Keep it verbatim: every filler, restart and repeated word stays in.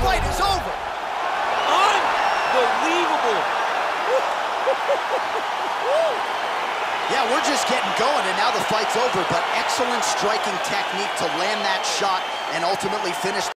fight is over. Unbelievable. Yeah, we're just getting going, and now the fight's over, but excellent striking technique to land that shot and ultimately finish